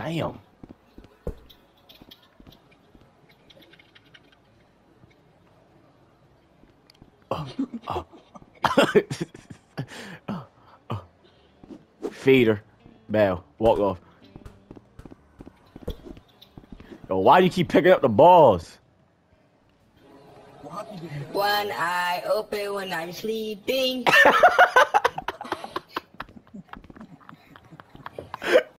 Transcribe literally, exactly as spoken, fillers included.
Damn. Oh, oh. oh, oh. Feed her. Bell. Walk off. Yo, why do you keep picking up the balls? One eye open when I'm sleeping.